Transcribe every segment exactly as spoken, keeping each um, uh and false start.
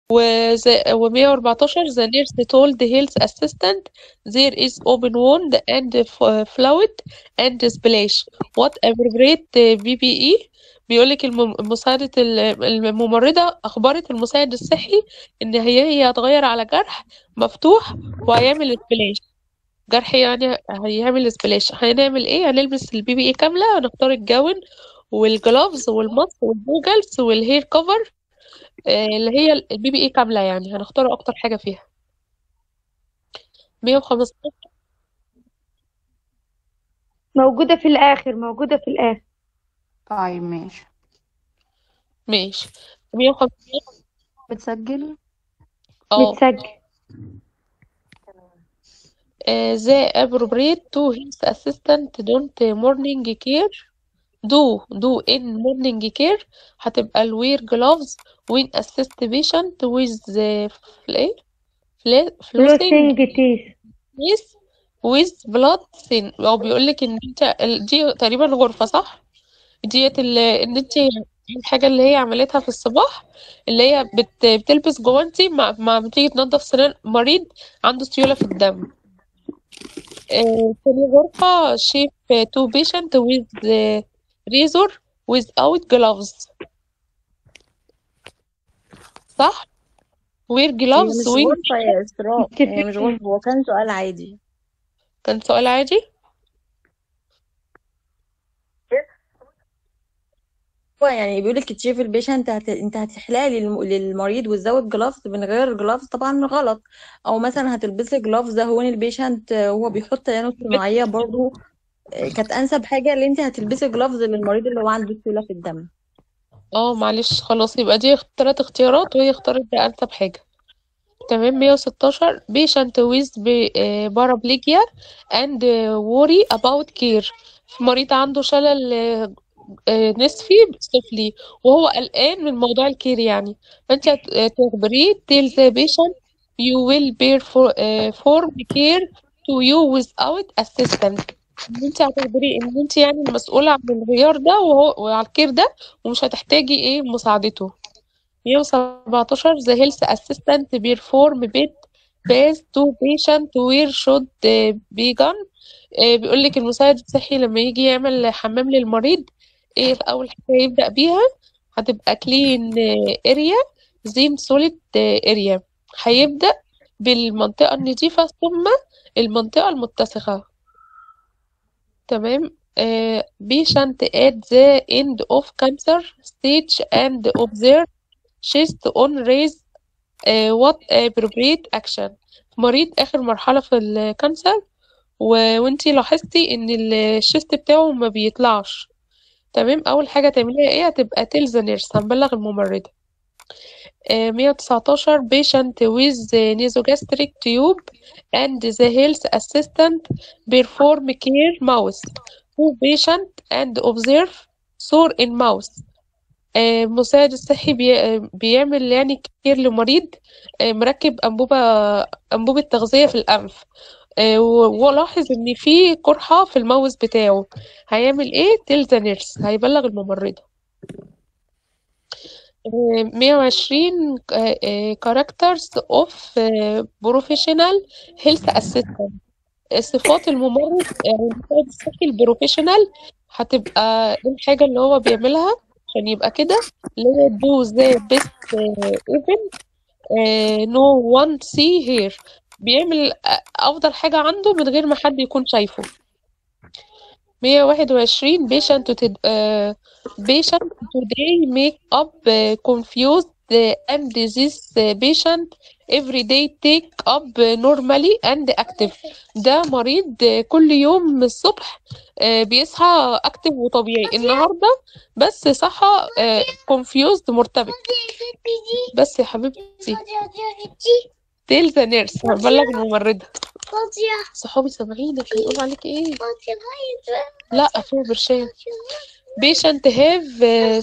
و مية وأربعتاشر the nurse told the health assistant there is open wound and f- fluid and splash what appropriate بي بي اي. بيقولك الم- مساعدة ال- الممرضة أخبرت المساعد الصحي إن هي هي هتغير على جرح مفتوح وهيعمل سبلاش. جرح يعني هيعمل سبلاش. هنعمل ايه؟ هنلبس البي بي اي كاملة، هنختار الجاون والجلافز والماسك والجوجلز والهير كفر، آه، اللي هي البي بي اي كاملة، يعني هنختار اكتر حاجة فيها. مية وخمستاشر. موجودة في الآخر، موجودة في الآخر. طيب ماشي. ماشي. مية وخمستاشر. بتسجل. اه. بتسجل. آه، the appropriate to health assistant don't morning care do do in morning care هتبقى ال wear gloves when assist patient with the ايه fla- flossing فلوسينج تيس. with with blood thin. هو بيقولك ان انت ال- دي تقريبا غرفة، صح؟ ديت ال- ان انت الحاجة اللي هي عملتها في الصباح، اللي هي بت... بتلبس جوانتي مع مع بتيجي تنظف سنان مريض عنده سيولة في الدم. آه، تاني غرفة شيف تو بيشنت with razor without gloves، صح؟ wear هي gloves مش when غرفة يا إسراء، هي مش متفقين. غرفة، هو كان سؤال عادي. كان سؤال عادي. هو يعني بيقول لك تشيف البيشنت هت... انت هتحلقي للم... للمريض وتزود جلافز، من غير جلافز طبعا غلط. او مثلا هتلبسي جلافز ده هون البيشنت وهو بيحط عينه الصناعية برضو. آه، كانت انسب حاجة اللي انت هتلبسي جلافز للمريض اللي هو عنده سيولة في الدم. اه معلش، خلاص يبقى دي تلات اختيارات وهي اختارت ده انسب حاجة. تمام. مية وستاشر patient with paraplegia and worry about care. مريض عنده شلل آه، آه، نصفي سفلي وهو قلقان من موضوع الكير يعني. فانت هت- آه، تخبريه tell the patient you will perform care to you without assistance. ان انت هتخبريه ان انت يعني المسؤولة عن الغيار ده وهو وعلى الكير ده، ومش هتحتاجي ايه مساعدته. مية وسبعتاشر the health assistant perform bed bath to patient where should be done. آه، بيقول لك المساعد الصحي لما يجي يعمل حمام للمريض، ايه اول حاجة يبدأ بيها؟ هتبقى clean area then solid area. هيبدأ بالمنطقة النظيفة ثم المنطقة المتسخة. تمام. آه، patient at the end of cancer stage and observe chest on raise آه، what appropriate action. مريض آخر مرحلة في الكانسر و... وانتي لاحظتي ان الشيست بتاعه ما بيطلعش. تمام. اول حاجة تعمليها ايه؟ هتبقى tell the nurse، هنبلغ الممرضة. آه، مية وتسعتاشر patient with nasogastric tube and the health assistant perform care mouse to patient and observe sore in mouth. آه، المساعد الصحي بي... آه، بيعمل يعني كتير لمريض آه، مركب أنبوبة أنبوبة تغذية في الأنف، آه، و- ولاحظ إن في قرحة في الماوس بتاعه. هيعمل إيه؟ تيل ذا نيرس، هيبلغ الممرضة. آه، مية وعشرين كاركترز اوف بروفيشنال هيلث اسيستنت. صفات الممرض يعني المساعد الصحي البروفيشنال هتبقى ايه الحاجة اللي هو بيعملها عشان يبقى كده؟ اللي هي do the best uh, even uh, no one see here. بيعمل أ- أفضل حاجة عنده من غير ما حد يكون شايفه. مية وواحد وعشرين patient to uh, patient today make up uh, confused uh, and this uh, patient every day take up uh, normally and active. ده مريض uh, كل يوم الصبح uh, بيصحى active وطبيعي. النهاردة بس صحى uh, confused مرتبك. بس يا حبيبتي tell the nurse، هنبلغ الممرضة. صحابي سامعينك هيقولوا عليك ايه؟ لا فوق برشام. patient have uh,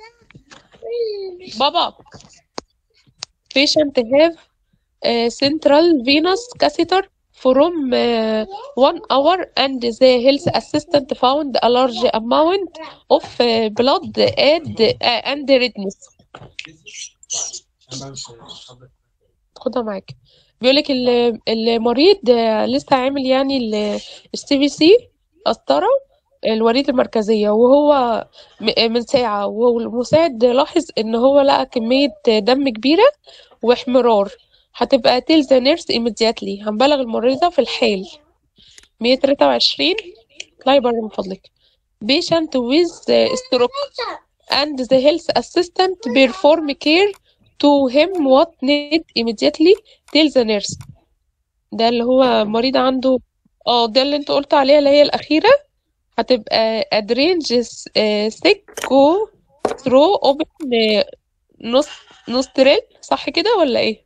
بابا patient have uh, central venous catheter from uh, one hour and the health assistant found a large amount of uh, blood and, uh, and redness. خدها معاك. بيقولك ال- المريض آه، لسه عامل يعني السي في سي قسطرة الوريد المركزية، وهو م- من ساعة، والمساعد لاحظ إن هو لقى كمية دم كبيرة واحمرار. هتبقى tell the nurse immediately. هنبلغ الممرضة في الحال. مية وتلاتة وعشرين. اطلعي بره من فضلك. patient with stroke and the health assistant perform care to him what need immediately tell the nurse. ده اللي هو مريض عنده، اه ده اللي انت قلت عليها اللي هي الأخيرة. هتبقى arrange sick go through open نص نوستريل، صح كده ولا ايه؟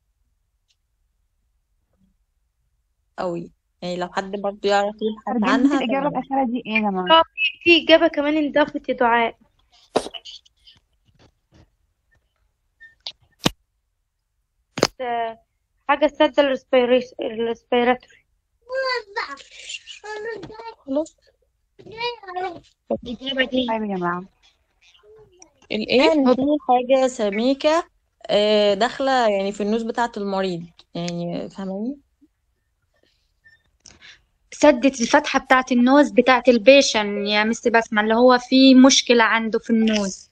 قوي. يعني لو حد برضو يعرف يبحث ترجمة عنها الإجابة تمام. الأخيرة دي إيه يا جماعة؟ اه في في إجابة كمان انضافت يا دعاء. آه، حاجة سد الريسبيراتوري. خلاص. الإجابة دي طيب يا جماعة. الايه؟ يعني في حاجة سميكة آه، داخلة يعني في النوز بتاعة المريض، يعني فاهماني؟ سدت الفتحة بتاعت النوز بتاعت البيشن يا مس بسمة، اللي هو في مشكلة عنده في النوز.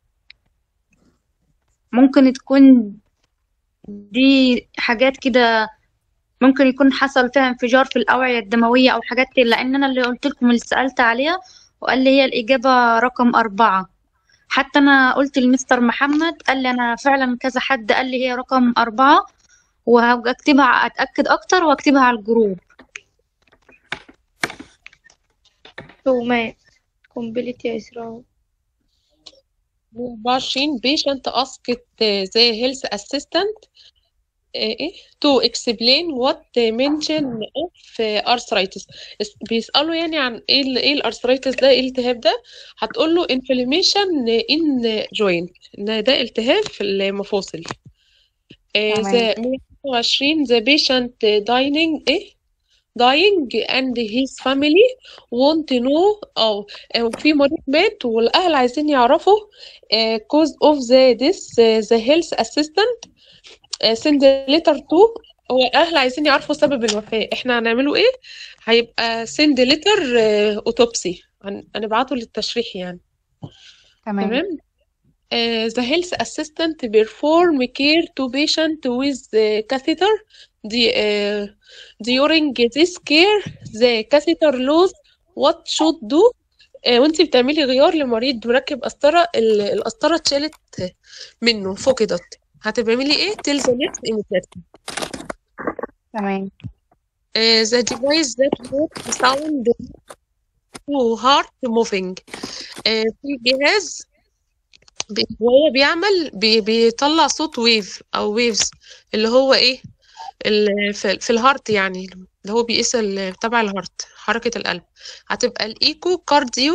ممكن تكون دي حاجات كده، ممكن يكون حصل فيها انفجار في الأوعية الدموية أو حاجات كده، لأن أنا اللي قلت لكم اللي سألت عليها وقال لي هي الإجابة رقم أربعة. حتى أنا قلت لمستر محمد قال لي أنا فعلا كذا حد قال لي هي رقم أربعة، وهبقى أكتبها أتأكد أكتر وأكتبها على الجروب. تومات كومبليت يا إسراء. أربعة وعشرين patient asked the health assistant ايه to explain what mention of arthritis. اس- بيسألوا يعني عن ايه ال- ايه الارثرايتس ده، ايه الالتهاب ده. هتقول له inflammation in joint، ان ده التهاب في المفاصل. آه، تمام. the مية واتنين وعشرين the patient dying ايه dying and his family want to know، أو أو في مريض مات والأهل عايزين يعرفوا آه، cause of the death. آه، the health assistant آه، send letter to. هو الأهل عايزين يعرفوا سبب الوفاة، احنا هنعمله ايه؟ هيبقى send letter آه، autopsy. هن- هنبعته للتشريح يعني. تمام. تمام. Uh, the health assistant perform care to patient with uh, catheter. The, uh, during this care the catheter lose what should do. uh, وانتي بتعملي غيار لمريض مركب قسطرة، ال- القسطرة اتشالت منه فقدت، هتعملي ايه؟ tell the next immediately. تمام. uh, the device that makes sound to heart moving. uh, في جهاز بي- وهو بيعمل بي بيطلع صوت ويف او ويفز، اللي هو ايه ال- في, في الهارت يعني، اللي هو بيقيس ال- تبع الهارت حركة القلب. هتبقى الايكو كارديو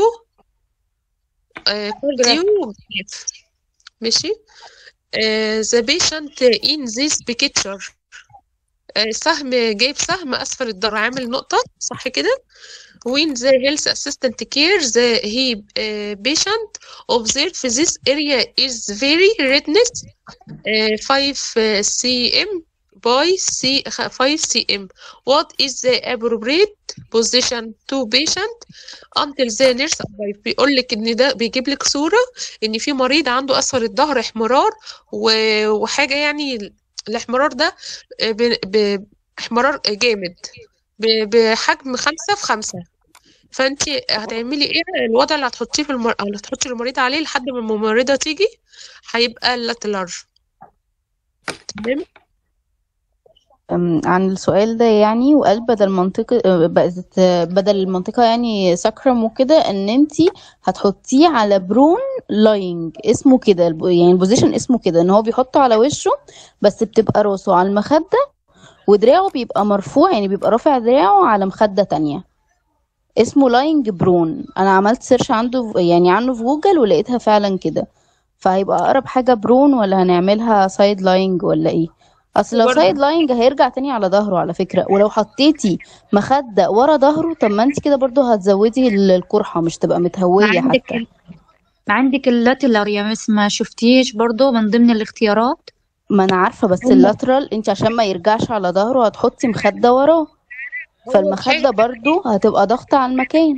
آه كارديو ويف. ماشي. آه the patient in this picture. آه سهم جايب سهم اسفل الظهر عامل نقطة، صح كده؟ when the health assistant care the he uh, patient observed this area is very redness uh, five centimeters by C five centimeters. What is the appropriate position to patient until the nurse arrive. بيقول لك ان ده بيجيب لك صورة ان في مريض عنده اسفل الظهر احمرار و- وحاجة يعني الاحمرار ده ب- ب- احمرار جامد ب- بحجم خمسة في خمسة. فانت هتعملي ايه الوضع اللي هتحطيه في المر... او اللي هتحطي المريض عليه لحد ما الممرضة تيجي؟ هيبقى اللاتلارج. تمام. أم، عن السؤال ده يعني، وقال بدل منطقة أه، بقت بدل المنطقة يعني ساكرم وكده، ان انتي هتحطيه على برون لاينج، اسمه كده الب- يعني البوزيشن اسمه كده، ان هو بيحطه على وشه بس بتبقى راسه على المخدة ودراعه بيبقى مرفوع، يعني بيبقى رافع دراعه على مخدة تانية. اسمه لاينج برون. انا عملت سيرش عنده يعني عنه في جوجل ولقيتها فعلا كده. فهيبقى اقرب حاجة برون، ولا هنعملها سايد لاينج ولا ايه؟ اصل لو سايد برضه لاينج هيرجع تاني على ظهره على فكرة، ولو حطيتي مخدة ورا ظهره طب ما انت كده برضو هتزودي ال- القرحة، مش تبقى ما متهوية عندك حتى. ال... ما عندك اللاتيلر يا مس، ما شفتيش برضو من ضمن الاختيارات؟ ما انا عارفة، بس هم اللاترال انت عشان ما يرجعش على ظهره هتحطي مخدة وراه، هو فالمخدة الحاجة برضو هتبقى ضغط على المكان.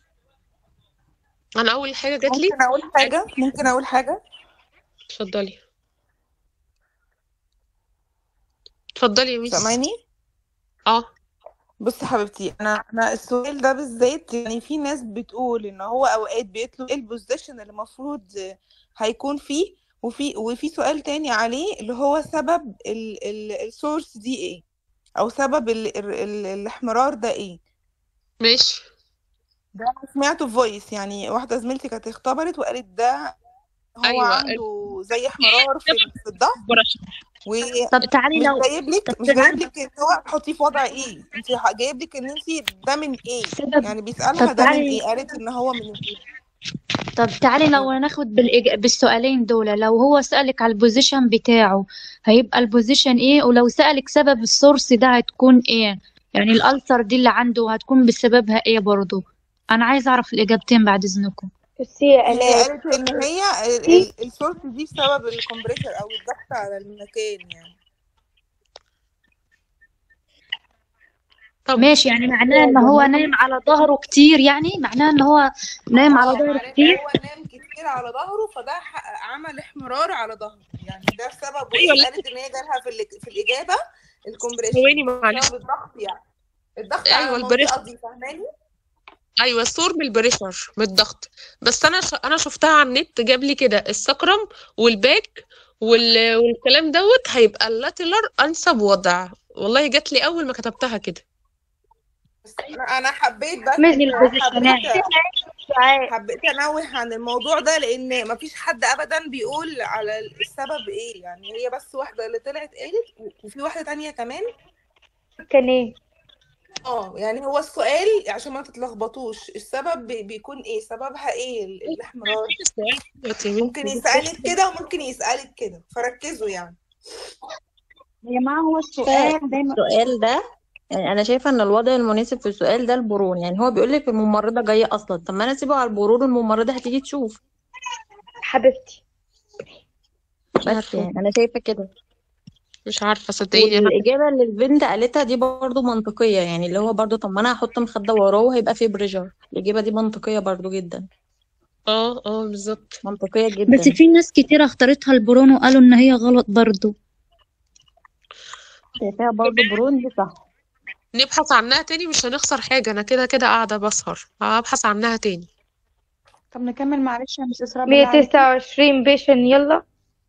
انا اول حاجة جات لي ممكن اقول حاجه ممكن اقول حاجه اتفضلي اتفضلي يا ميس. سامعني؟ اه بصي حبيبتي، انا انا السؤال ده بالذات يعني في ناس بتقول ان هو اوقات بيطلب ايه البوزيشن اللي المفروض هيكون فيه، وفي وفي سؤال تاني عليه اللي هو سبب السورس دي ايه، او سبب ال ال ال الاحمرار ده ايه. ماشي. ده انا سمعته فويس، يعني واحده زميلتي كانت اختبرت وقالت ده هو ايوه عنده زي احمرار في في الظهر، برشح. طب تعالي ومش لو جايب لك طب مش جايب تعالي لك ان هو تحطيه في وضع ايه، انت جايب لك ان انت ده من ايه، سبب يعني طب بيسألها ده من تعالي ايه، قالت ان هو من ايه. طب تعالي لو ناخد بالإج... بالسؤالين دول، لو هو سألك على البوزيشن بتاعه هيبقى البوزيشن ايه، ولو سألك سبب السورس ده هتكون ايه، يعني الألسر دي اللي عنده هتكون بسببها ايه برضو. انا عايزه اعرف الإجابتين بعد إذنكم. بصي يا هي آلاء، قالت ان هي دي السورس دي بسبب الكمبريشر او الضغط على المكان يعني. طب ماشي، يعني معناه ان هو نايم على ظهره كتير، يعني معناه ان هو نايم على اه ظهره معناه ان كتير. هو نام كتير على ظهره، فده ح- عمل احمرار على ظهره، يعني ده سببه ايوه ايه. لا قالت ان هي جالها في ال- في الاجابه ثواني الكمبريشن معلش. بسبب الضغط، يعني الضغط على ايوه البريشر. المنطقه دي، فاهماني؟ ايوه السور من البريشر من الضغط. بس انا ش... انا شفتها على النت جاب لي كده السكرم والباك وال... والكلام دوت هيبقى اللاتيلر انسب وضع. والله جات لي اول ما كتبتها كده. بس انا انا حبيت بس من حبيت البوزيشنات. سؤال حبيت انوه عن الموضوع ده، لان مفيش حد ابدا بيقول على السبب ايه، يعني هي بس واحده اللي طلعت قالت، وفي واحده تانية كمان. كان ايه؟ اه يعني هو السؤال عشان ما تتلخبطوش، السبب بي- بيكون ايه، سببها ايه ال- الاحمرار. السؤال دوت يا بنتي. ممكن يسألك كده وممكن يسألك كده، فركزوا يعني. يا جماعة هو السؤال دايما السؤال ده يعني انا شايفه ان الوضع المناسب في السؤال ده البرون، يعني هو بيقول لك الممرضه جايه اصلا، طب ما انا اسيبه على البرون، الممرضه هتيجي تشوف. حبيبتي. مش بس عارفه يعني انا شايفه كده. مش عارفه صدقيني. انا والاجابه اللي البنت قالتها دي برضو منطقيه، يعني اللي هو برضو طب ما انا هحط مخده وراه وهيبقى فيه بريشر، الاجابه دي منطقيه برضو جدا، اه اه بالظبط. منطقيه بس جدا. في ناس كتير اختارتها البرون وقالوا ان هي غلط برضو. شايفاها برضو برون دي صح. نبحث عنها تاني، مش هنخسر حاجه. انا كده كده قاعده بسهر هبحث عنها تاني. طب نكمل معلش يا مس إسراء بالله مية عليكي. تسعة وعشرين بيشن يلا.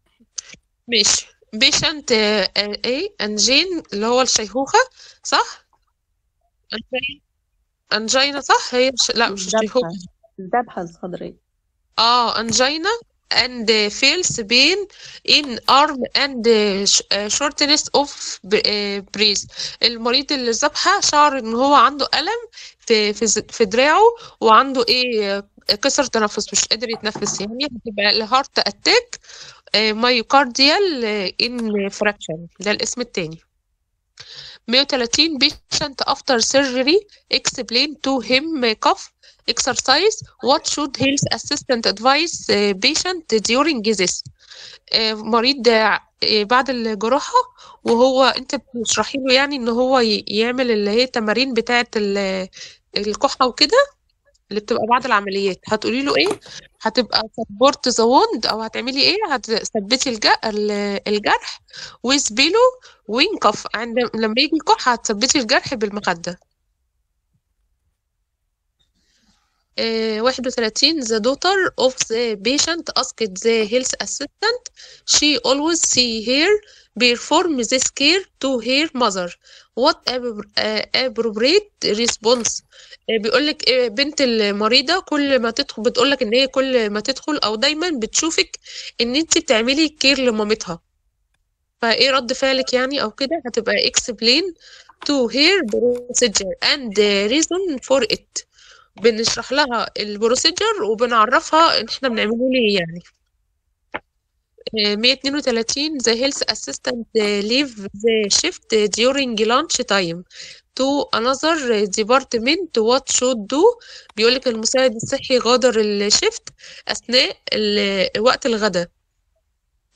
ماشي. بيشنت ايه انجين اللي هو الشيخوخه صح. أنجين- انجينا صح. هي مش... لا مش الشيخوخه. الذبحه الذبحه الصدريه. اه انجينا and feels pain in arm and sh- shortness of breath. المريض اللي ذبحه شعر ان هو عنده ألم في في ز- في دراعه، وعنده ايه كسر تنفس مش قادر يتنفس، يعني هتبقى الهارت اتاك مايوكارديال انفراكشن ده الاسم التاني. مية وتلاتين patient after surgery explain to him cough exercise what should health assistant advise uh, patient during this. آه، مريض آه، بعد الجراحة وهو انت بتشرحي له يعني ان هو ي- يعمل اللي هي التمارين بتاعة ال- الكحة وكده اللي بتبقى بعد العمليات. هتقولي له ايه؟ هتبقى سبورت ذا ووند او هتعملي ايه؟ هتثبتي الج- ال- الجرح ويسبيله وينكف عند لما يجي الكح هتثبتي الجرح بالمخدة. آه، واحد وتلاتين the daughter of the patient asked the health assistant she always see her perform this care to her mother what ab- آه، appropriate response. آه، بيقولك آه، بنت المريضة كل ما تدخل بتقولك ان هي كل ما تدخل او دايما بتشوفك ان انت بتعملي كير لمامتها، فايه رد فعلك يعني او كده. هتبقى explain to her procedure and reason for it. بنشرح لها البروسيجر وبنعرفها ان احنا بنعمله ليه يعني. آه، مية اتنين وتلاتين the health assistant leave the shift during lunch time to another department what should do. بيقولك المساعد الصحي غادر الشيفت أثناء ال- وقت الغداء.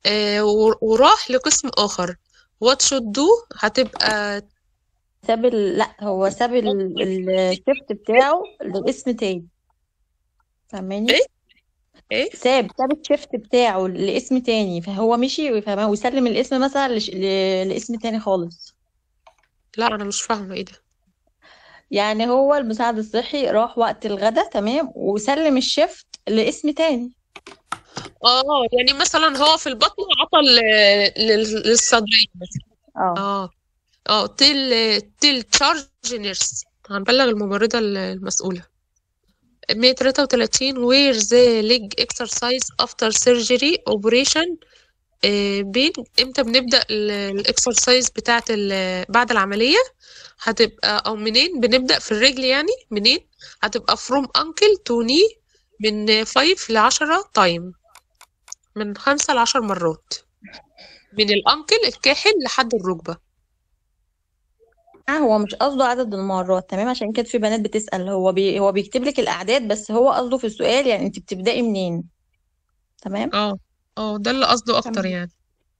آه و- وراح لقسم آخر. what should do هتبقى ساب ال... لا هو ساب ال- الشيفت بتاعه لاسم تاني، فاهماني؟ ايه ايه ساب ساب الشيفت بتاعه لاسم تاني، فهو مشي فاهمة، ويسلم الاسم مثلا لش... ل... لاسم تاني خالص. لا انا مش فاهمة ايه ده. يعني هو المساعد الصحي راح وقت الغدا تمام، وسلم الشيفت لاسم تاني. اه يعني مثلا هو في البطن عطى ل- لل- للصدرية مثلا. اه اه اه تيل تيل تشارج نيرس هنبلغ الممرضة المسؤولة. مية وتلاتة وتلاتين where the leg exercise after surgery operation. آه، بين امتى بنبدأ الاكسرسايز بتاعت ال- بعد العملية. هتبقى او منين بنبدأ في الرجل يعني منين. هتبقى from ankle to knee من خمسة لعشرة تايم، من خمسة لعشر مرات، من الأنكل الكاحل لحد الركبة. آه، هو مش قصده عدد المرات تمام، عشان كده في بنات بتسأل، هو بي... هو بيكتب لك الأعداد، بس هو قصده في السؤال يعني انت بتبدأي منين. تمام. اه اه ده اللي قصده أكتر تمام. يعني.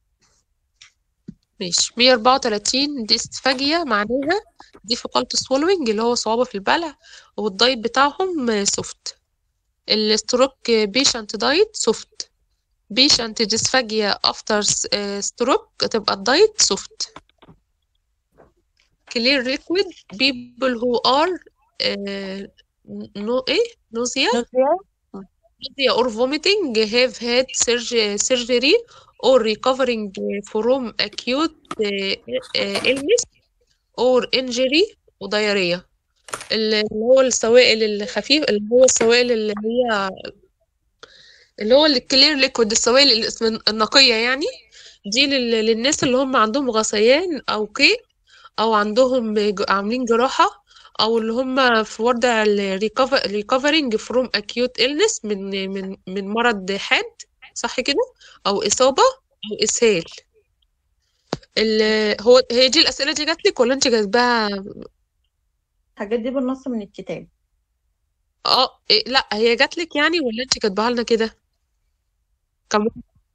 ماشي. مية وأربعة وتلاتين ديسفاجيا معناها difficult swallowing اللي هو صعوبة في البلع، والدايت بتاعهم سوفت. الستروك بيشنت دايت سوفت. بيشنت ديسفاجيا افتر ستروك تبقى الدايت سوفت. clear liquid people who are uh, no ايه nausea نوزيا. nausea or vomiting have had surg- surgery or recovering from acute uh, uh, illness or injury وضيارية. اللي هو السوائل الخفيف اللي هو السوائل اللي هي اللي هو الكلير ليكويد، السوائل الاسم- النقية يعني. دي لل- للناس اللي هم عندهم غثيان أو قيء، أو عندهم ج- عاملين جراحة، أو اللي هم في وضع ال recovering from acute illness من من من مرض حاد، صح كده؟ أو إصابة أو إسهال. ال- هو هي دي الأسئلة دي جاتلك ولا أنت جايباها؟ الحاجات دي بالنص من الكتاب. اه إيه، لا هي جاتلك يعني ولا أنت كاتباها لنا كده؟ كم.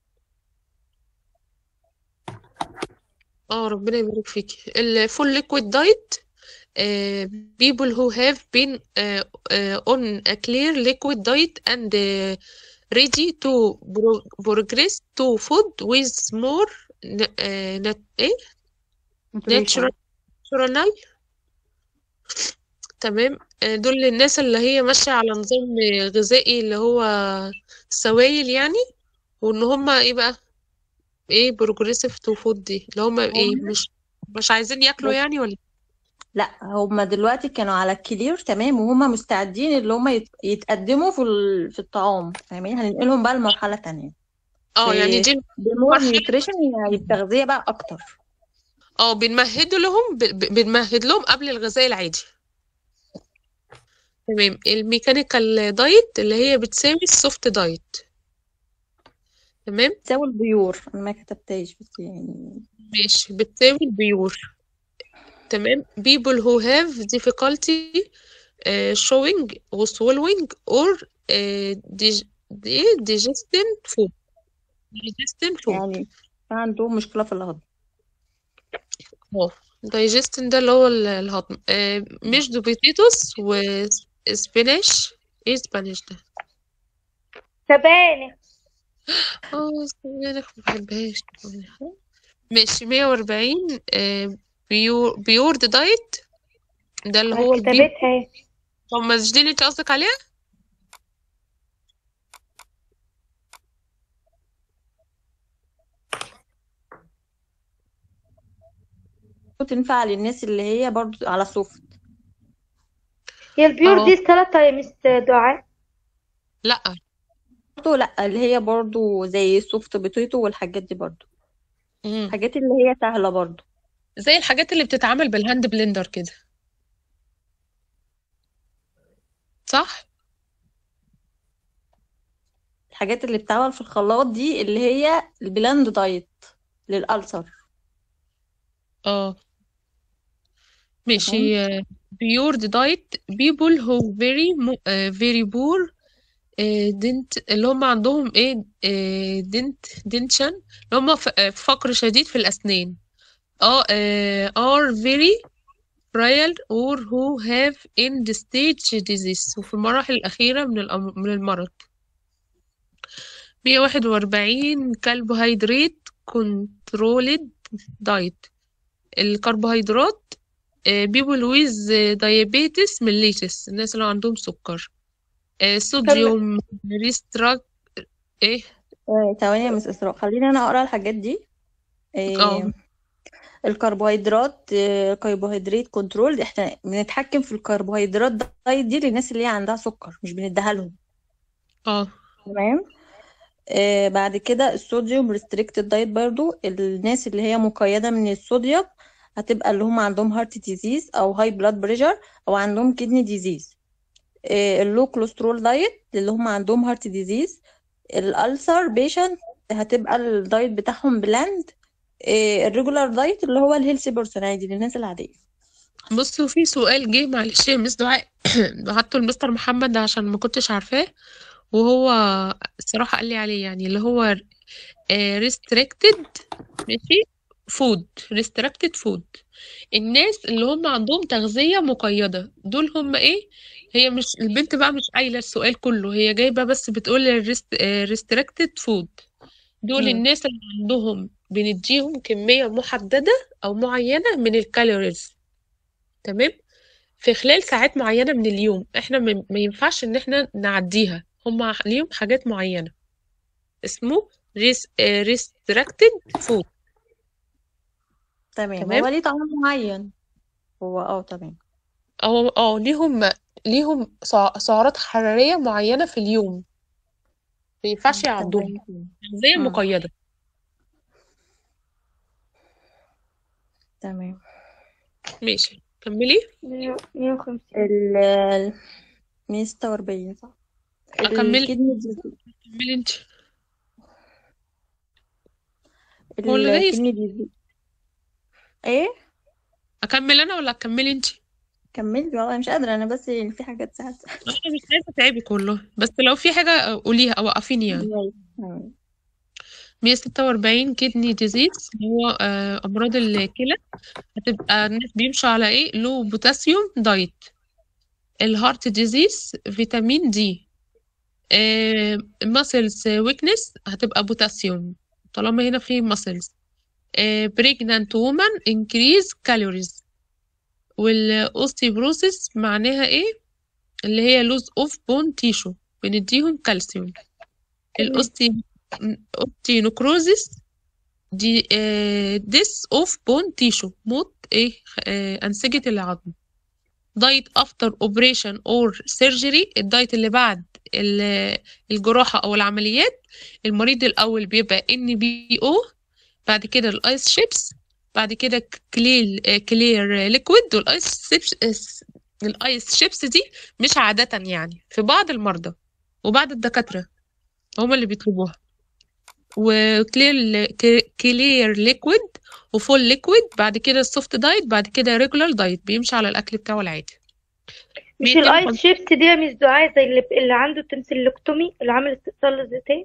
اه ربنا يبارك فيكي. الفول ليكويد دايت uh, people who have been uh, uh, on a clear liquid diet and uh, ready to pro- progress to food with more n- uh, nat eh? natural nutrition. natural تمام. آه، دول الناس اللي هي ماشية على نظام غذائي اللي هو سوائل يعني، وان هما ايه بقى، ايه بروجريسيف تو فود دي اللي هما ايه هم مش مش عايزين ياكلوا بس يعني ولا. لا، هم دلوقتي كانوا على الكلير تمام، وهم مستعدين اللي هم يت... يتقدموا في ال... في الطعام، فاهمين؟ هننقلهم بقى لمرحلة تانية اه يعني في دي بمور المرحلة. نيوتريشن، يعني التغذية بقى أكتر. اه بنمهدوا لهم ب- ب- بنمهد لهم قبل الغذاء العادي. تمام. الميكانيكال دايت اللي هي بتساوي السوفت دايت. تمام. تساوي البيور، أنا ما كتبتهاش بس يعني. ماشي بتساوي البيور. تمام. people who have difficulty uh, showing or swallowing or uh, dig إيه؟ digesting food digesting food يعني عندهم مشكلة في الهضم. اه digesting ده اللي هو ال- الهضم. آه مش بوتيتوس وسبيناش. ايه سبانيش ده؟ سبانخ. اه سبانخ ما بحبهاش. ماشي. مية وأربعين آه بيور بيورد دايت ده اللي انا هو البيب. كتبتها اهي. طب ما دي اللي انت قصدك عليها. تنفع للناس اللي هي برضو على سوفت. هي البيور اه دي السلطة يا مس دعاء. لا. برضو لا، اللي هي برضو زي السوفت بوتيتو والحاجات دي برضو، مم. الحاجات اللي هي سهلة برضو. زي الحاجات اللي بتتعمل بالهاند بلندر كده، صح. الحاجات اللي بتتعمل في الخلاط دي اللي هي البلاند دايت للألسر. اه تمام. ماشي. بيورد دايت people who very mo- uh, very poor آه، دنت اللي هم عندهم ايه آه، دنت دنشن اللي هم ف- آه، فقر شديد في الأسنان. اه آه، are very frail or who have end stage disease وفي المراحل الأخيرة من الأم- من المرض. مية وواحد وأربعين كربوهيدرات controlled diet. الكربوهيدرات آه، people with diabetes mellitus الناس اللي عندهم سكر. آه، كم صوديوم ريستراك ايه آه، ثواني يا مس إسراء، خليني أنا أقرأ الحاجات دي. اه آه، الكربوهيدرات، آه، كربوهيدرات كنترول، احنا بنتحكم في الكربوهيدرات دايت دي للناس اللي هي عندها سكر، مش بنديها لهم. اه تمام. آه بعد كده الصوديوم ريستريكتد دايت، برضو الناس اللي هي مقيدة من الصوديوم هتبقى اللي هم عندهم هارت ديزيز او هاي بلاد بريشر او عندهم كدني ديزيز. آه اللو كوليسترول دايت اللي هم عندهم هارت ديزيز. الالسر بيشنت هتبقى الدايت بتاعهم بلاند. آه الريجولار دايت اللي هو الهيلثي بيرسون عادي للناس العادية. بصوا في سؤال جه معلش يا مس دعاء بعته لمستر محمد عشان ما كنتش عارفاه وهو الصراحة قال لي عليه يعني اللي هو آه، restricted ماشي فود restricted food. الناس اللي هم عندهم تغذية مقيدة دول هم ايه. هي مش البنت بقى مش قايلة السؤال كله هي جايبة بس بتقول الريست... آه، restricted food. دول مم. الناس اللي عندهم بنديهم كمية محددة أو معينة من الكالوريز. تمام. في خلال ساعات معينة من اليوم احنا ما ما ينفعش ان احنا نعديها هم ليهم حاجات معينة اسمه restricted food. تمام، تمام. هو ليه طعم معين. هو اه تمام. او اه ليهم ليهم سع- سعرات حرارية معينة في اليوم ما ينفعش يعدوها. تمام. تغذية مم. مقيدة. تمام. ماشي كملي. مية وخمسين. ال مية وستة وأربعين صح. اكمل. الكدني ديزيز. كملي انت. هو اللي جاي يسأل. الكدني ديزيز ايه. اكمل انا ولا اكملي انت؟ كملي والله مش قادرة انا، بس يعني في حاجات ساعات. انا مش عايزة اتعبك والله بس لو في حاجة قوليها او وقفيني يعني. تمام. مية وستة وأربعين كدني ديزيز اللي هو آه، امراض الكلى. هتبقى الناس بيمشوا على ايه لو بوتاسيوم دايت. الهارت ديزيز فيتامين دي. ماسلز ويكنس هتبقى بوتاسيوم طالما هنا في ماسلز. بريجنانت وومن انكريز كالوريز. والاوستيبروسيس معناها ايه اللي هي لوز اوف بون تيشو بنديهم كالسيوم. تمام. الاوستي اوستينوكروزيس دي ديس اوف بون تيشو موت ايه آه، انسجة العظم. دايت افتر اوبريشن اور سيرجري الدايت اللي بعد ال- الجراحة او العمليات. المريض الاول بيبقى ان بي او بعد كده الايس شيبس بعد كده كليل كلير ليكويد والايس شيبس. الايس شيبس دي مش عادة يعني في بعض المرضى وبعض الدكاترة هما اللي بيطلبوها. وكلير كلير ليكويد وفول ليكويد بعد كده السوفت دايت بعد كده ريجولار دايت بيمشي على الاكل بتاعه العادي. مش الايس مية واتنين وخمسين. شيفت دي مش دعاء زي اللي, اللي عنده تنسيلوكتومي اللي عامل استئصال للذاتية؟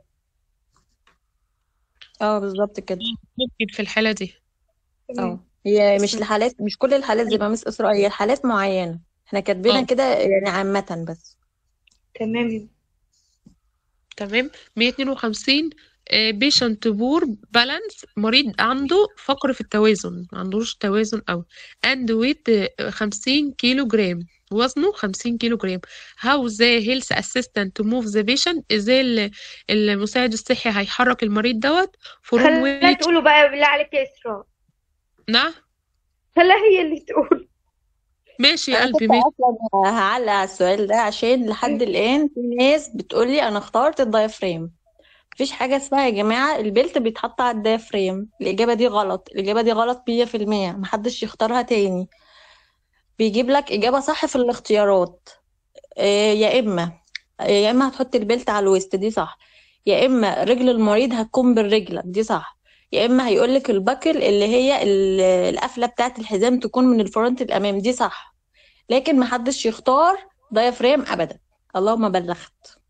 اه بالظبط كده. ممكن في الحالة دي. تمام. اه هي بس مش الحالات، مش كل الحالات زي ما مس إسراء، هي حالات معينة احنا كاتبينها اه كده يعني عامة بس. تمام. تمام. مية واتنين وخمسين بيشنت بور بالانس مريض عنده فقر في التوازن ما عندوش توازن أوي. and weight خمسين كيلو جرام وزنه خمسين كيلو جرام. how the health assistant to move the patient ازاي ال- المساعد الصحي هيحرك المريض دوت from خليها which. تقوله بقى بالله عليك يا إسراء، نعم خليها هي اللي تقول. ماشي يا انا قلبي كنت ماشي. اصلا هعلق على السؤال ده عشان لحد الان في ناس بتقولي انا اخترت الدايفرام. مفيش حاجة اسمها يا جماعة البلت بيتحط على الدايفرام، الإجابة دي غلط، الإجابة دي غلط مية في المية، محدش يختارها تاني. بيجيب لك إجابة صح في الاختيارات. آه، يا إما يا إما هتحط البلت على الوسط دي صح، يا إما رجل المريض هتكون بالرجلة دي صح، يا إما هيقولك الباكل اللي هي ال- القفلة بتاعت الحزام تكون من الفرونت الأمام دي صح. لكن محدش يختار دايفرام أبدا. اللهم بلغت.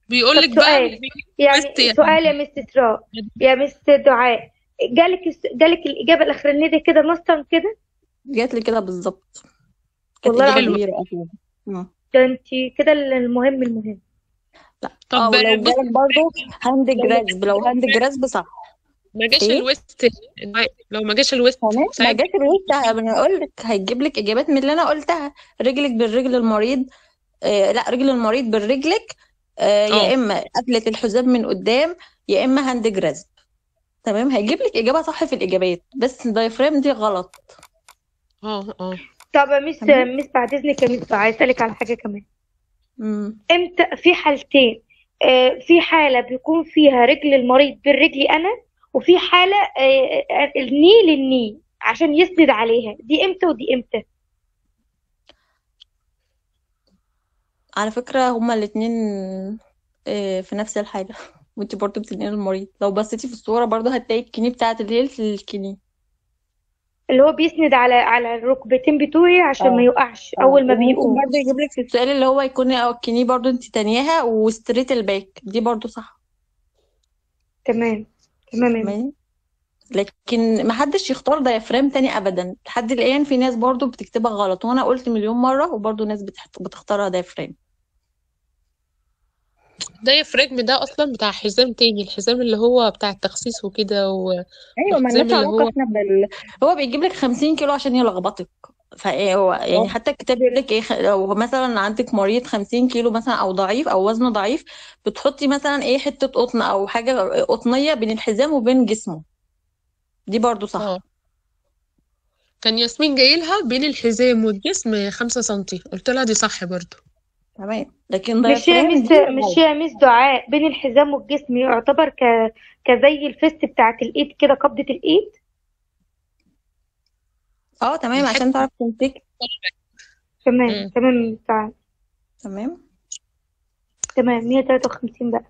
بيقول طب لك بقى سؤال، يعني ويست يعني سؤال يا مس إسراء، يا مس دعاء، جالك الس- جالك الإجابة الأخرانية دي كده نصا كده؟ جات لي كده بالظبط، كانت والله إجابة العظيم كبيرة أصلا. مم. ده انت كده المهم المهم. لا طب اه، ولو بص، جالك برضه هاند لو ما جراسب، لو هاند جراسب صح. ما جاش ايه الويست، لو ما جاش الويست تمام، ما ساعتها جاش الوسط، انا اقول لك هيجيب لك اجابات من اللي انا قلتها. رجلك بالرجل المريض، آه لا رجل المريض بالرجلك، آه اه يا اما قفلة الحزام من قدام، يا اما هاند جراسب. تمام، هيجيب لك اجابه صح في الاجابات، بس الدايفرام دي غلط. اه اه طب يا مس تمام. مس بعد إذنك يا مس عايز أسألك على حاجة كمان. امم امتى في حالتين، آه، في حالة بيكون فيها رجل المريض بالرجل أنا، وفي حالة آه، آه، الني للني عشان يسند عليها، دي امتى ودي امتى؟ على فكره هما الاثنين آه في نفس الحاجه وانت برضه بتنقل المريض، لو بصيتي في الصوره برضه هتلاقي الكني بتاعت الهيلث للكني. اللي هو بيسند على على الركبتين بتوعي عشان ما اه يقعش اه، أول ما وممكن بيقوم. برضه يجيب لك في السؤال اللي هو يكون او الكني برضه انت تانياها وستريت الباك، دي برضه صح. تمام تمام يا مس. تمام. لكن ما حدش يختار ديافرام تاني ابدا لحد الان، في ناس برضو بتكتبها غلط، وانا قلت مليون مره وبرضو ناس بتحت... بتختارها ديافرام. ده يفرجم ده اصلا بتاع حزام تاني، الحزام اللي هو بتاع التخسيس وكده و- ايوه والحزام مالناش اللي علاقه هو احنا بال، هو بيجيب لك خمسين كيلو عشان يلخبطك. فايه هو يعني، حتى الكتاب يقول لك ايه، خ- لو مثلا عندك مريض خمسين كيلو مثلا او ضعيف او وزنه ضعيف، بتحطي مثلا ايه حته قطن او حاجه قطنيه بين الحزام وبين جسمه، دي برضو اه صح. كان ياسمين جايلها بين الحزام والجسم خمسة سنتي، قلت لها دي صح برضو. تمام، لكن مش يا ديافرام مس دي مش غلط. يا مس دعاء بين الحزام والجسم يعتبر ك كزي الفيست بتاعت الإيد كده، قبضة الإيد. اه تمام، الحته عشان تعرف تمسك. تمام مم. تمام يا مس دعاء. تمام. تمام مية وتلاتة وخمسين بقى.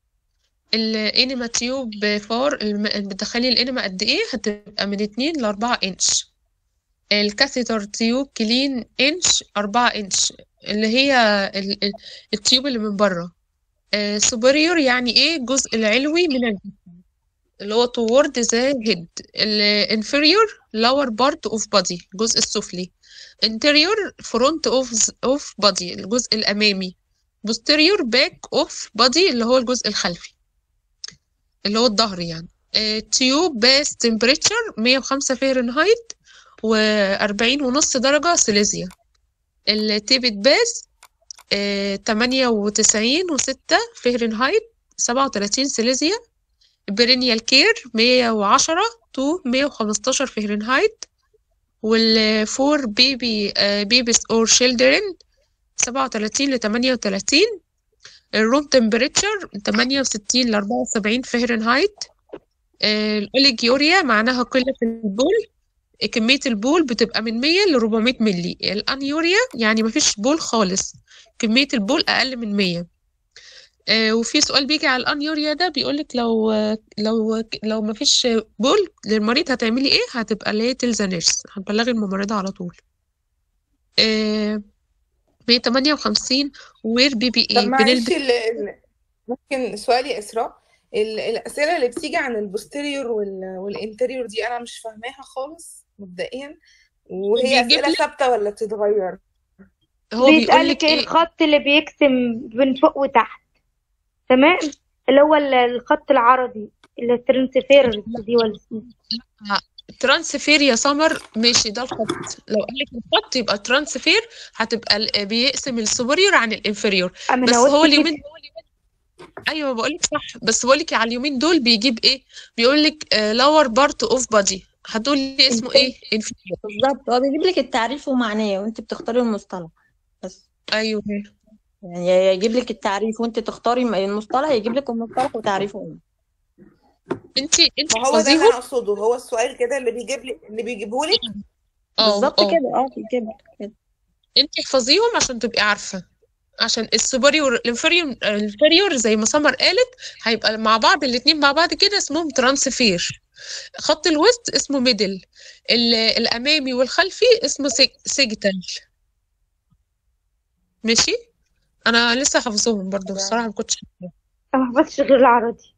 الانما تيوب فار الم- بتدخلي الانما قد ايه؟ هتبقى من اتنين لأربعة انش. الكاثيتر تيوب كلين انش أربعة انش، اللي هي ال- ال- التيوب اللي من بره. سوبريور يعني ايه؟ الجزء العلوي من الجسم اللي هو toward the head. ال inferior lower part of body الجزء السفلي. interior front of of body الجزء الأمامي. posterior back of body اللي هو الجزء الخلفي اللي هو الظهر يعني. تيوب باس temperature مية وخمسة فahrenheit و40 ونص درجة سيليزيا. التيبت باس تمانية وتسعين وستة فahrenheit سبعة وتلاتين سيليزيا. برينيال كير مية وعشرة تو مية وخمستاشر فahrenheit. والفور بيبي بيبيز اور شيلدرن سبعة وتلاتين ل تمانية وتلاتين. الروم تمبريتشر تمانية وستين ل أربعة وسبعين فahrenheit. الأوليجيوريا معناها قلة البول، كمية البول بتبقى من مية ل أربعمية ملي. الأنيوريا يعني مفيش بول خالص، كمية البول أقل من مية. آه، وفي سؤال بيجي على الأنيوريا ده بيقولك لو لو لو مفيش بول للمريض هتعملي ايه؟ هتبقى اللي هي تلزا نيرس، هتبلغي الممرضة على طول. آه، مية وتمانية وخمسين وير بي بي طب ايه معلش بنلبس. ال... ال- ممكن سؤالي يا إسراء، ال... الأسئلة اللي بتيجي عن البوستيريور وال... والانتريور دي أنا مش فاهماها خالص مبدئيا، وهي بيجيب أسئلة لك، ثابتة ولا بتتغير؟ هو بيسألك بيقولك ايه ايه؟ الخط اللي بيقسم بين فوق وتحت؟ تمام، اللي هو ال- الخط العرضي اللي الترانسفيرنس دي ولا اسمه ترانسفير يا سمر، ماشي ده الخط. لو قالك الخط يبقى ترانسفير، هتبقى ال- بيقسم السوبريور عن الانفيريور. أما انا بس هو قلت اليومين، كده. ايوه بقولك صح، بس بقولك على اليومين دول بيجيب ايه؟ بيقولك lower part of body، هتقولي اسمه ايه؟ inferior. بالظبط، هو بيجيب لك التعريف ومعناه وانت بتختاري المصطلح بس. ايوه يعني يجيب لك التعريف وانت تختاري المصطلح، يجيب لك المصطلح وتعريفه ايه. انت انت ما هو ده اللي احفظيهم. أنا أقصده، هو السؤال كده اللي بيجيب لي اللي بيجيبه لك. اه بالظبط اه كده، اه كده كده. انت احفظيهم عشان تبقي عارفه، عشان السوبريور الانفيريور الانفيريور زي ما سمر قالت هيبقى مع بعض الاتنين مع بعض كده اسمهم ترانسفير. خط الوسط اسمه ميدل. الامامي والخلفي اسمه سيج- سيجيتال. ماشي. انا لسه حافظهم برضو الصراحه، ما كنتش حافظاهم. انا ما حفظتش غير العرضي.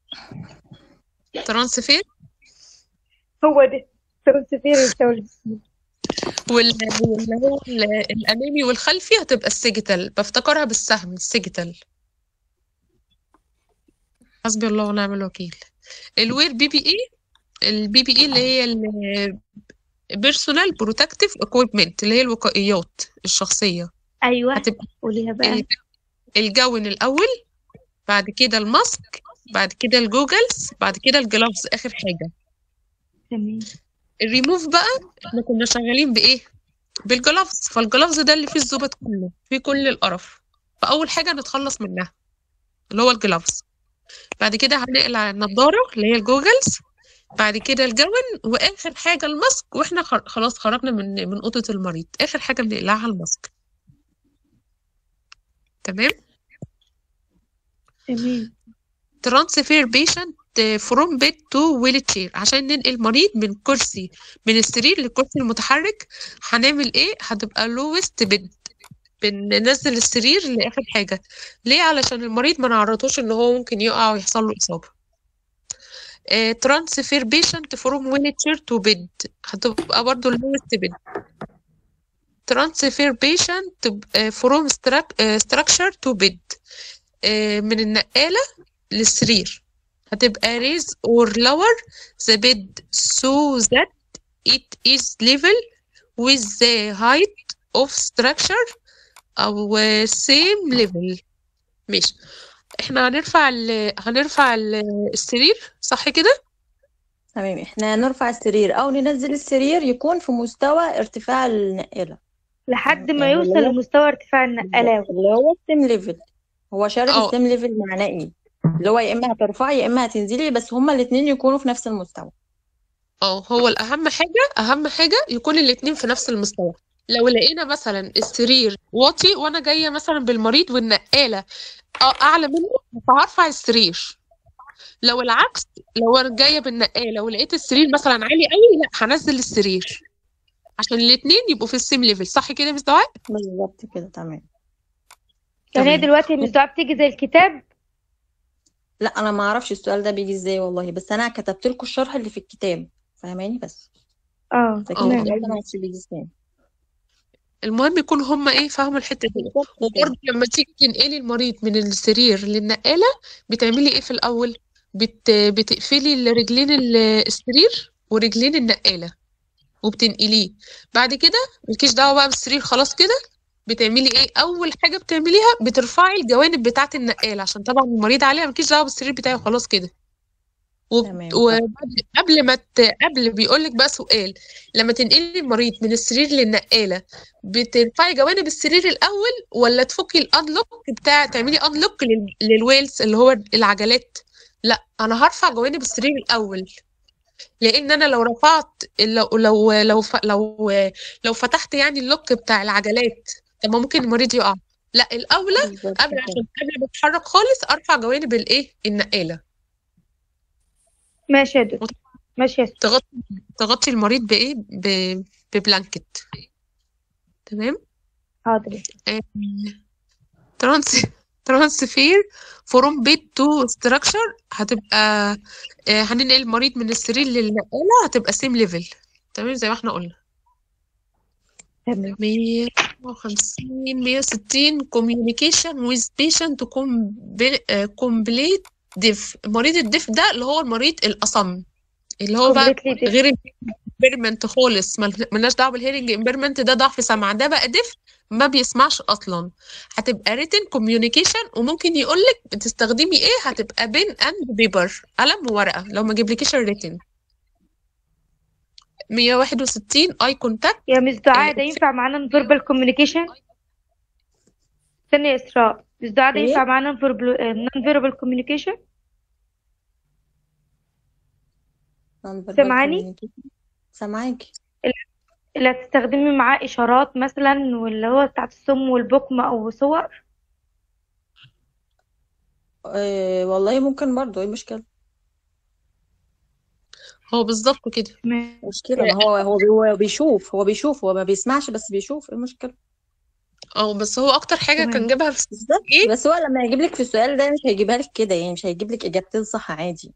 ترانسفير هو ده ترانسفير يساوي. وال- واللي هو ال- الامامي والخلفي هتبقى السيجيتال، بفتكرها بالسهم السيجيتال. حسبي الله ونعم الوكيل. الوير بي بي اي، البي بي اي اللي هي البيرسونال بروتكتيف اكويبمنت، اللي هي الوقائيات الشخصيه. ايوه هتبقى قوليها بقى. ال- الجون الاول، بعد كده الماسك، بعد كده الجوجلز، بعد كده الجلافز اخر حاجه. تمام. الريموف بقى احنا كنا شغالين بايه؟ بالجلافز. فالجلافز ده اللي فيه الزبط كله، فيه كل القرف. فاول حاجه نتخلص منها اللي هو الجلافز. بعد كده هنقلع النضاره اللي هي الجوجلز، بعد كده الجون، واخر حاجه الماسك. واحنا خر- خلاص خرجنا من من اوضه المريض، اخر حاجه بنقلعها الماسك. تمام. تمام. ترانسفير بيشنت فروم بيد تو ويل تشير، عشان ننقل مريض من كرسي، من السرير للكرسي المتحرك. هنعمل ايه؟ هتبقى لويست بيد، بننزل السرير لاخر حاجه. ليه؟ علشان المريض ما نعرضوش ان هو ممكن يقع ويحصل له اصابه. ترانسفير بيشنت فروم ويل تشير تو بيد، هتبقى برضو اللويست بيد. ترانسفير بيشنت فروم ستراكشر تو بيد، من النقاله للسرير. هتبقى raise or lower the bed so that it is level with the height of structure أو same level. ماشي. احنا هنرفع ال هنرفع ال السرير صح كده؟ تمام، احنا نرفع السرير او ننزل السرير يكون في مستوى ارتفاع النقالة، لحد ما يعني يوصل اللي هو لمستوى ارتفاع بالظبط النقلاوي. اللي هو السيم ليفل. هو شارب اه السيم ليفل معناه ايه؟ اللي هو يا اما هترفعي يا اما هتنزلي، بس هما الاتنين يكونوا في نفس المستوى. اه هو الأهم حاجة، أهم حاجة يكون الاتنين في نفس المستوى. لو لقينا مثلا السرير واطي وأنا جاية مثلا بالمريض والنقالة اه أعلى منه، فهرفع السرير. لو العكس، لو انا جايه بالنقاله ولقيت السرير مثلا عالي قوي، لا هنزل السرير عشان الاثنين يبقوا في السيم ليفل. صح كده يا مس دعاء؟ بالظبط كده تمام. يعني هي تمام. دلوقتي مش دعوة بتيجي زي الكتاب. لا انا ما اعرفش السؤال ده بيجي ازاي والله، بس انا كتبت لكم الشرح اللي في الكتاب، فاهماني؟ بس اه لكن اه تمام. السؤال ده ما اعرفش بيجي ازاي. المهم يكون هما ايه فاهموا الحته دي. بالظبط كده. وبرضه لما تيجي تنقلي المريض من السرير للنقاله، بتعملي ايه في الاول؟ بت... بتقفلي الرجلين ال- السرير ورجلين النقاله وبتنقليه. بعد كده مالكيش دعوه بقى بالسرير خلاص كده. بتعملي ايه؟ اول حاجه بتعمليها بترفعي الجوانب بتاعه النقاله، عشان طبعا المريض عليها مالكيش دعوه بالسرير بتاعه خلاص كده. تمام صح. وقبل ما ت... قبل بيقول لك بقى سؤال، لما تنقلي المريض من السرير للنقاله، بترفعي جوانب السرير الاول ولا تفكي الانلوك بتاع تعملي انلوك لل... للويلز اللي هو العجلات؟ لا انا هرفع جوانب السرير الاول، لان انا لو رفعت لو لو لو ف... لو لو فتحت يعني اللوك بتاع العجلات، طب ما ممكن المريض يقع. لا الاولى بالظبط قبل كده. عشان قبل ما اتحرك خالص ارفع جوانب الايه النقاله. ماشي يا دكتور. ماشي يا ستي. تغطي تغطي المريض بايه ب... ببلانكت. تمام. حاضر. آه، ترانس ترانسفير فروم بيت تو ستراكشر، هتبقى آه، هننقل المريض من السرير للنقاله، هتبقى سيم ليفل. تمام زي ما احنا قلنا. تمام. مية وخمسين مية وستين communication with patient complete deaf. مريض الديف ده اللي هو المريض الأصم، اللي هو بقى كومبليتلي ديف. غير الامبيرمنت خالص، مل- ملناش دعوه بالهيرنج امبيرمنت، ده ضعف سمع. ده بقى ديف ما بيسمعش اصلا. هتبقى written communication، وممكن يقول لك بتستخدمي ايه، هتبقى بين اند بيبر، قلم وورقه لو ما جبلكيش الريتن. مية وواحد وستين اي كونتاكت. يا مس دعاء ده ينفع معانا نفربال كوميونيكيشن؟ استني يا اسراء، مس دعاء ده ايه ينفع معانا نون فيربال كوميونيكيشن؟ non-verbal سامعاني؟ communication. سامعاكي. اللي هتستخدمي معاه اشارات مثلا، واللي هو بتاعت الصم والبكم او صور. أه والله ممكن برضه، ايه المشكلة؟ هو بالظبط كده. تمام. مشكلة ما هو هو بي- هو بيشوف هو بيشوف هو ما بيسمعش بس بيشوف، ايه المشكلة؟ اه بس هو اكتر حاجة كان تمام جابها في بالظبط. ايه. بس هو لما يجيب لك في السؤال ده مش هيجيبها لك كده، يعني مش هيجيب لك اجابتين صح عادي.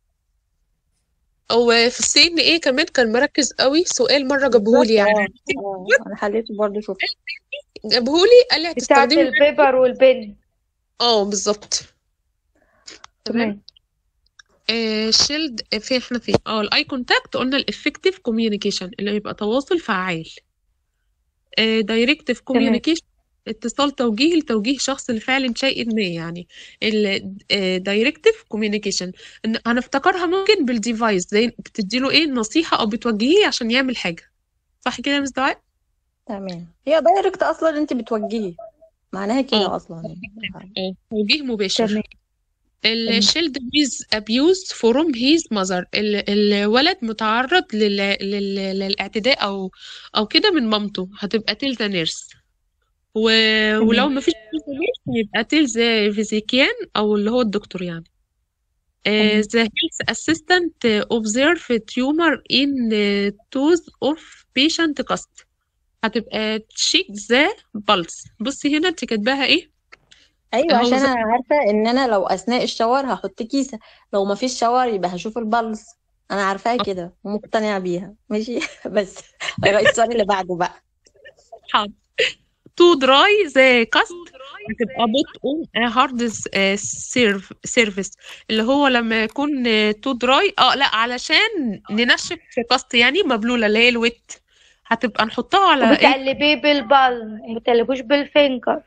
او في السي ان ايه كمان كان مركز قوي، سؤال مرة بالظبط. جابهولي يعني اه اه انا حليته برضه شفته. جابهولي قال لي بتاعة هتستخدمي البيبر والبن. اه بالظبط. تمام. تمام آه شيلد في احنا فين اه الاي كونتاكت قلنا الافكتيف كوميونيكيشن اللي يبقى تواصل فعال. دايركتيف تمام كوميونيكيشن اتصال توجيهي لتوجيه شخص لفعل شيء ما يعني. الدايركتيف كوميونيكيشن هنفتكرها ممكن بالديفايس زي بتديله ايه نصيحة او بتوجهيه عشان يعمل حاجة. صح كده يا مس دعاء؟ تمام. هي دايركت اصلا انت بتوجهي، معناها اه كده اصلا يعني. اه توجيه تمام مباشر. تمام الشيلد with abuse from his mother ال- الولد متعرض لل... لل... للاعتداء او او كده من مامته، هتبقى تيلدا نيرس. و... ولو تمام ما فيش تيلدا نيرس هيبقى تيلز فيزيكيان او اللي هو الدكتور يعني. تمام the health assistant observe tumor in tooth of patient cast هتبقى check the pulse. بصي هنا انت كاتباها ايه ايوه، اهو عشان زي انا عارفه ان انا لو اثناء الشاور هحط كيسه، لو ما فيش شاور يبقى هشوف البلس. انا عارفاها كده ومقتنعه بيها ماشي. بس السؤال اللي بعده بقى. حاضر. to dry the cast هتبقى put on a hard serve surface اللي هو لما يكون to dry اه لا علشان ننشف في كاست يعني مبلولة اللي هي الويت هتبقى نحطها على ايه وبتقلبيه بالبالم وما بتقلبوش بالفينجر.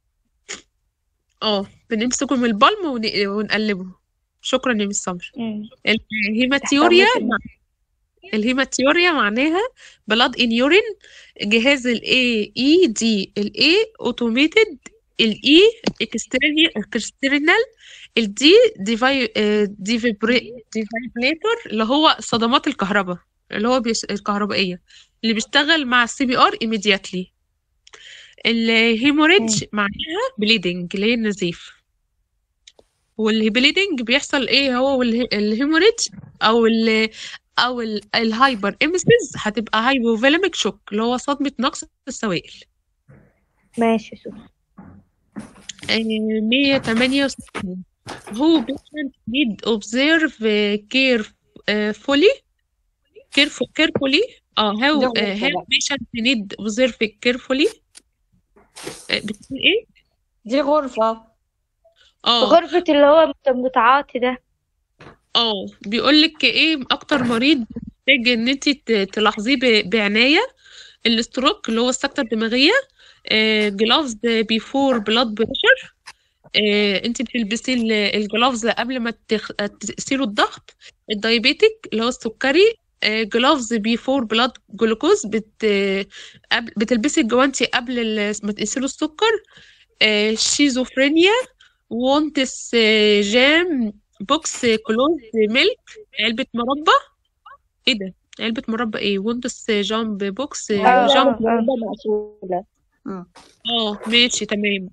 اه بنمسكه من البالم ون- ونقلبه. شكرا يا مس سمر. مم. تحت الهيماتيوريا أمرك يا مس. الهيماتيوريا معناها blood in urine. جهاز ال A E D ال A automated ال E external external ال D devi- آه، defibrillator defibrillator اللي هو صدمات الكهرباء اللي هو بيش... الكهربائية اللي بيشتغل مع السي بي ار immediately. الهيموريدج مم. معناها bleeding اللي هي النزيف. والبليدنج بيحصل ايه هو الهيموريدج او ال او ال- الهايبر اميسيس هتبقى هايبوفوليميك شوك اللي هو صدمة نقص السوائل. ماشي سو. آه، مية وتمانية وستين هو patient need observe care آه، fully careful carefully اه دي how آه، غرفه how بقى. patient need observe carefully آه، بتقول ايه دي غرفه. اه غرفة اللي هو متعاطي ده. اه بيقول لك ايه اكتر مريض محتاج ان انت تلاحظيه ب- بعناية. الاستروك اللي هو السكتة الدماغية. جلافز بيفور بلاد بريشر انت بتلبسي ال- الجلافز قبل ما تخ... تقيسيله الضغط. الدايابيتك اللي هو السكري. جلافز بيفور بلاد جلوكوز بت... قبل... بتلبسي الجوانتي قبل ال... ما تقيسيله السكر. شيزوفرينيا وونتس جام بوكس كلوز ميلك علبة مربى. ايه ده علبة مربى ايه وونتس جامب بوكس اه علبه جامب. اه اه علبه مقفوله. مم. اه ماشي تمام.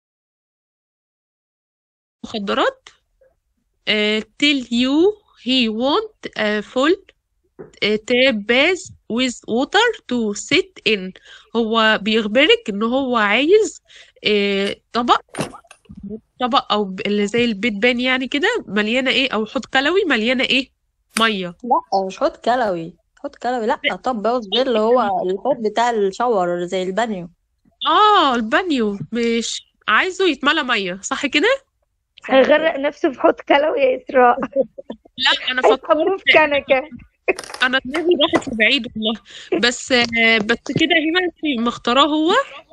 مخدرات. uh, tell you he want a full uh, tap bath with water to sit in هو بيخبرك ان هو عايز uh, طبق طبق او ب- اللي زي البيت بان يعني كده مليانه ايه او حوض كلوي مليانه ايه ميه. لا مش حوض كلوي، حوض كلوي لا. طب باوز ده اللي هو الحوض بتاع الشاور زي البانيو. اه البانيو مش عايزه يتملى ميه صح كده. صح كده. هيغرق نفسه في حوض كلوي يا إسراء. لا انا هيحموه فكرت في كنكة. انا دماغي راحت لبعيد والله. بس آه، بس كده هنا انت مختاراه هو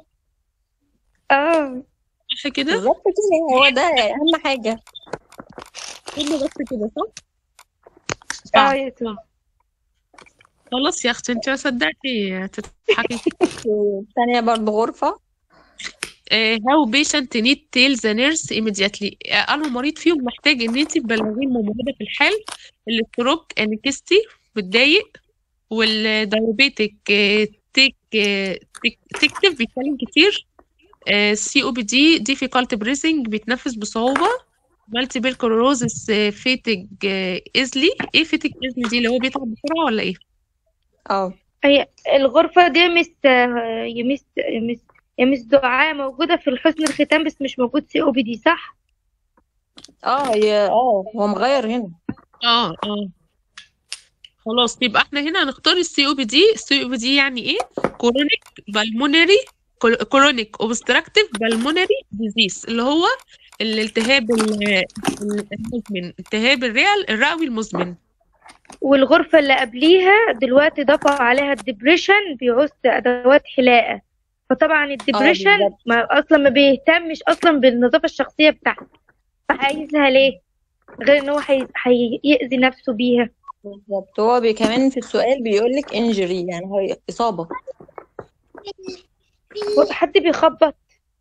اه صح كده. بالظبط كده، هو ده اهم حاجه. كله بس كده صح. اه اه يا سو. خلاص يا اختي انت ما صدقتي تضحكي. الثانيه برضو غرفه. آه، how patient need tell the nurse immediately آه، قالوا المريض فيهم محتاج ان انت تبلغيه الممرضه في الحال. الاستروك انكستي بتضايق. والدايابيتك آه، تك آه، تك- تكتب بيتكلم كتير. سي او بي دي difficult breathing بيتنفس بصعوبة. multiple sclerosis فيتج ايزلي ايه فيتج ايزلي دي اللي هو بيتعب بسرعة ولا ايه؟ اه هي الغرفة دي مس يا مس مس يا مس دعاء موجودة في الحسن الختام بس مش موجود سي او بي دي، صح؟ اه هي اه هو مغير هنا. اه اه خلاص، يبقى احنا هنا هنختار السي او بي دي. السي او بي دي يعني ايه؟ كورونيك بالمونري كورونيك اوبستراكتيف بالمونري ديزيز، اللي هو الالتهاب ال- ال- المزمن، التهاب الرئه الرئوي المزمن. والغرفة اللي قبليها دلوقتي ضافوا عليها الدبريشن بيعوز أدوات حلاقة، فطبعا اه الدبريشن بالظبط. ما أصلا ما بيهتمش أصلا بالنظافة الشخصية بتاعته، فعايزها ليه؟ غير إن هو هي- هيأذي نفسه بيها. بالظبط، هو بي كمان في السؤال بيقول لك انجري، يعني هي اصابه. حد بيخبط.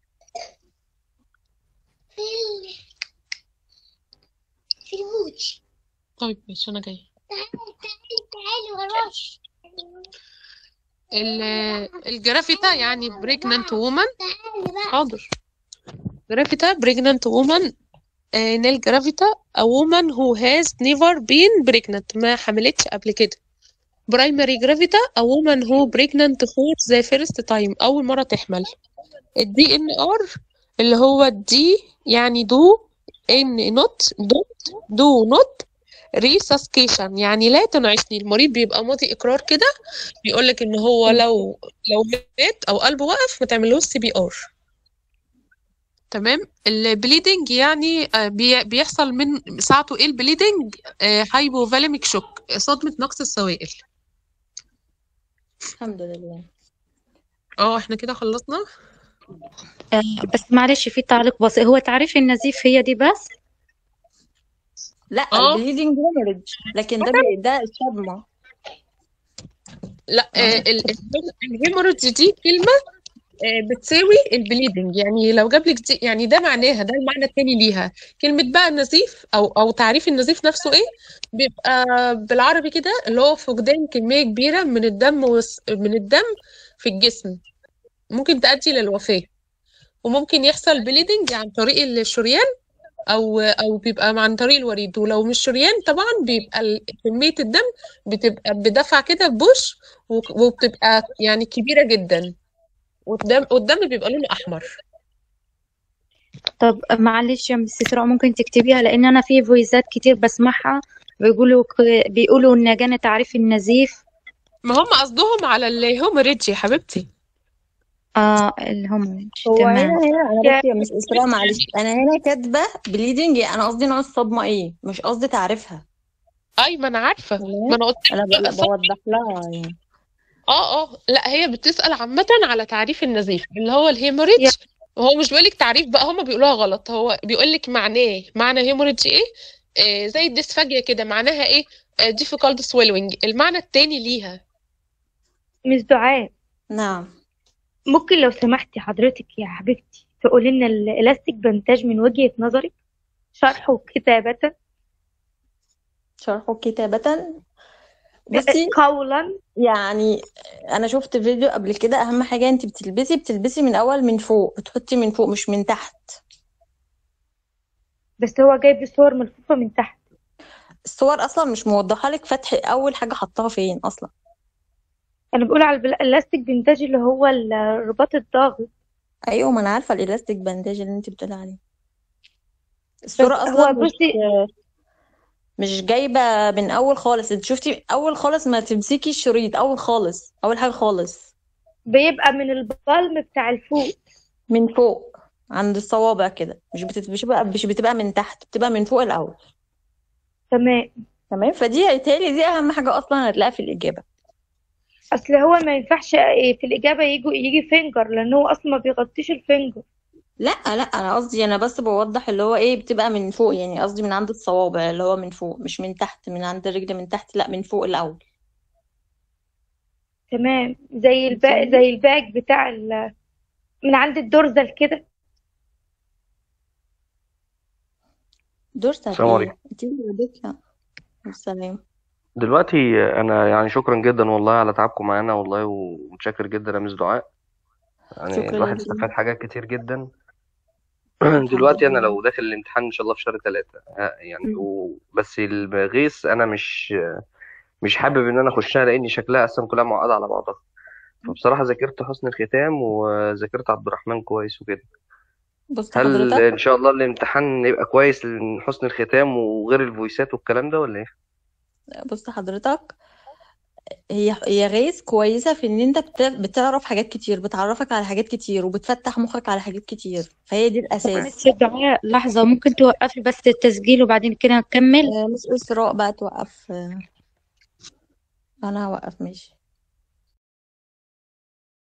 طيب ماشي انا جايه. ال- الجرافيتا يعني بريجنانت وومن. حاضر. جرافيتا بريجنانت وومن. نيل جرافيتا a woman who has never been pregnant، ما حملتش قبل كده. برايمري جرافيتا a woman who pregnant for the first time، أول مرة تحمل. الدي ان ار اللي هو الدي يعني دو ان نوت دوت دو نوت ريساسكيشن، يعني لا تنعشني. المريض بيبقى ماضي اقرار كده، بيقول لك ان هو لو لو مات او قلبه وقف ما تعملوش سي بي ار. تمام. البليدنج يعني آه، بي- بيحصل من ساعته ايه البليدنج؟ هايبوفاليميك شوك، صدمة نقص السوائل. الحمد لله. اه احنا كده خلصنا. آه، بس معلش في تعليق بسيط، هو تعريف النزيف هي دي بس؟ لا اه البليدنج هيموريدج، لكن ده بي... ده الصدمه. لا، اه الهيموريدج دي كلمة آه، بتساوي البليدنج، يعني لو جاب لك دي يعني ده معناها، ده المعنى التاني ليها. كلمة بقى النزيف أو أو تعريف النزيف نفسه إيه؟ بيبقى بالعربي كده اللي هو فقدان كمية كبيرة من الدم وس- من الدم في الجسم، ممكن تؤدي للوفاة. وممكن يحصل بليدنج عن طريق الشريان أو أو بيبقى عن طريق الوريد. ولو مش شريان طبعا بيبقى ال- كمية الدم بتبقى بدفع كده بوش، وك- وبتبقى يعني كبيرة جدا، والدم والدم بيبقى لونه أحمر. طب معلش يا مس إسراء، ممكن تكتبيها لان انا في فويسات كتير بسمعها بيقولوا ك- بيقولوا ان جانا تعريف النزيف. ما هم قصدهم على الهومريدج يا حبيبتي. اه اللي هم هو هنا تمام. هنا انا يا بصي يا مس اسراء معلش، انا هنا كاتبه بليدنج، انا قصدي نوع الصدمه ايه، مش قصدي تعريفها. اي ما انا عارفه، ما تمام، انا قلت انا ب- لا لك صح. بوضح لها يعني. اه اه لا، هي بتسأل عامة على تعريف النزيف اللي هو يا الهيموريدج. وهو مش بيقول لك تعريف بقى، هم بيقولوها غلط. هو بيقول لك معناه، معنى هيموريدج ايه؟ آه زي الديسفاجيا كده، معناها ايه؟ آه difficult swallowing، المعنى التاني ليها. مس دعاء، نعم. ممكن لو سمحتي حضرتك يا حبيبتي تقولي لنا الالاستيك بنتاج من وجهة نظرك، شرحه كتابة شرحه كتابة. بصي قولا. يعني انا شفت فيديو قبل كده، اهم حاجه انت بتلبسي بتلبسي من اول من فوق، بتحطي من فوق مش من تحت. بس هو جايب صور ملفوفة من تحت. الصور اصلا مش موضحه لك فتح اول حاجه حطها فين اصلا. انا بقول على البلا- الالاستيك بنتاج اللي هو الرباط الضاغط. ايوه ما انا عارفه الالاستيك بانداج اللي انت بتقولي عليه. بس الصوره اصلا هو مش بصي مش جايبه من اول خالص. انت شفتي اول خالص ما تمسكي الشريط، اول خالص اول حاجه خالص بيبقى من البالم بتاع الفوق. من فوق عند الصوابع كده، مش بتت... مش بقى مش بتبقى من تحت، بتبقى من فوق الاول. تمام. تمام، فدي هيتهيألي دي اهم حاجه اصلا هتلاقيها في الاجابه. اصل هو ما ينفعش في الاجابه يجي يجي فينجر، لان هو اصلا ما بيغطيش الفينجر. لا لا انا قصدي انا بس بوضح اللي هو ايه، بتبقى من فوق، يعني قصدي من عند الصوابع اللي هو من فوق، مش من تحت من عند الرجل من تحت، لا من فوق الاول. تمام، زي الباك فاهمة؟ زي الباك بتاع ال... من عند الدورزل كده. دورسال السلام عليكم. ايه انت اللي بدك. السلام. دلوقتي انا يعني شكرا جدا والله على تعبكم معانا والله، ومتشكر جدا يا مس دعاء. يعني شكرا الواحد لك. استفاد حاجات كتير جدا. الحمد دلوقتي انا لله. لو داخل الامتحان ان شاء الله في شهر ثلاثة يعني و... بس الغيث انا مش مش حابب ان انا اخشها، لان شكلها اصلا كلها معقده على بعضها. فبصراحة ذاكرت حسن الختام وذاكرت عبد الرحمن كويس وكده. بص هل حضرتك ان شاء الله الامتحان يبقى كويس لحسن الختام وغير الفويسات والكلام ده ولا ايه؟ بص حضرتك هي هي غيس كويسة في ان انت بت- بتعرف حاجات كتير، بتعرفك على حاجات كتير وبتفتح مخك على حاجات كتير، فهي دي الاساس. معلش يا دعاء لحظة، ممكن توقفي بس التسجيل وبعدين كده نكمل؟ آه، مش اسراء بقى توقف. آه، انا هوقف ماشي.